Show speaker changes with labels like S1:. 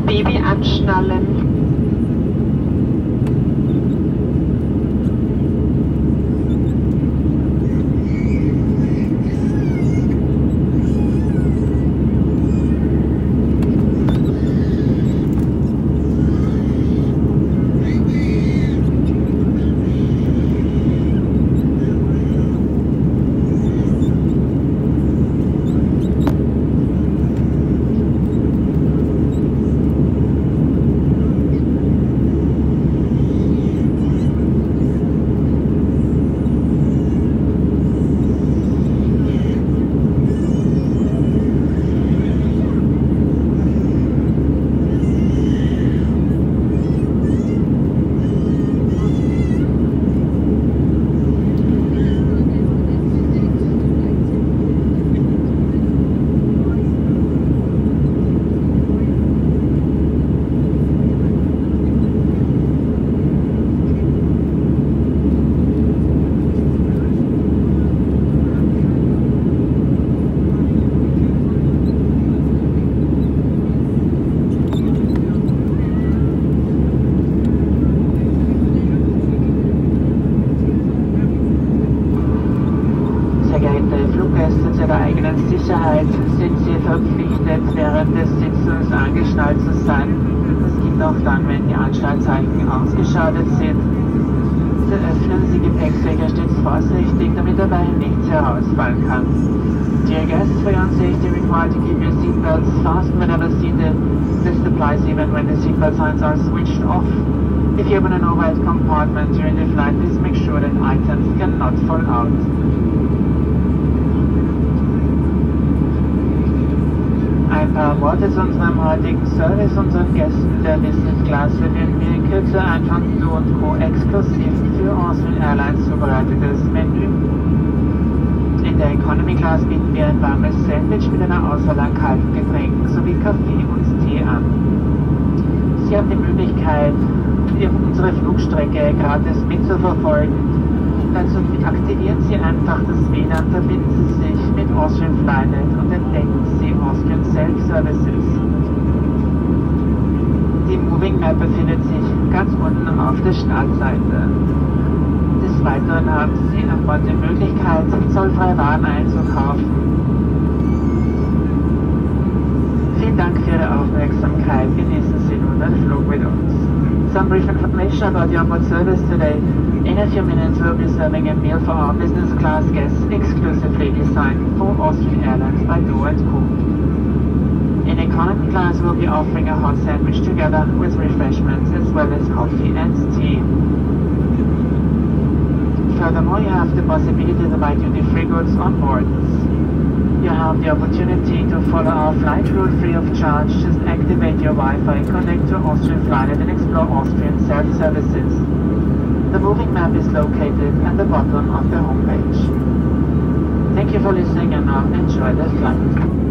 S1: Baby anschnallen. Zu Ihrer eigenen Sicherheit sind Sie verpflichtet, während des Sitzens angeschnallt zu sein. Das gilt auch dann, wenn die Anschnallzeichen ausgeschaltet sind. Bitte öffnen Sie Gepäckträger stets vorsichtig, damit dabei nichts herausfallen kann. Dear guests, for your own safety, required to keep your seatbelts fastened whenever seated. This applies even when the seatbelt signs are switched off. If you open an overhead compartment during the flight, please make sure that items cannot fall out. Ein paar Worte zu unserem heutigen Service. Unseren Gästen der Business Class servieren wir in Kürze ein von Du und Co. exklusiv für Austrian Airlines zubereitetes Menü. In der Economy Class bieten wir ein warmes Sandwich mit einer Auswahl an kalten Getränken sowie Kaffee und Tee an. Sie haben die Möglichkeit, unsere Flugstrecke gratis mitzuverfolgen. Dazu aktivieren Sie einfach das WLAN, verbinden Sie sich mit Austrian Flynet und entdecken Sie Austrian Self-Services. Die Moving Map befindet sich ganz unten auf der Startseite. Des Weiteren haben Sie an Bord die Möglichkeit, zollfreie Waren einzukaufen. Vielen Dank für Ihre Aufmerksamkeit. Genießen Sie nun den Flug mit uns. Some brief information about the onboard service today. In a few minutes we'll be serving a meal for our business class guests exclusively designed for Austrian Airlines by Do & Co. In economy class we'll be offering a hot sandwich together with refreshments as well as coffee and tea. Furthermore, you have the possibility to buy duty-free goods on board. You have the opportunity to follow our flight route free of charge. Just activate your Wi-Fi, connect to Austrian Flynet and explore Austrian self-services. The moving map is located at the bottom of the homepage. Thank you for listening and now enjoy the flight.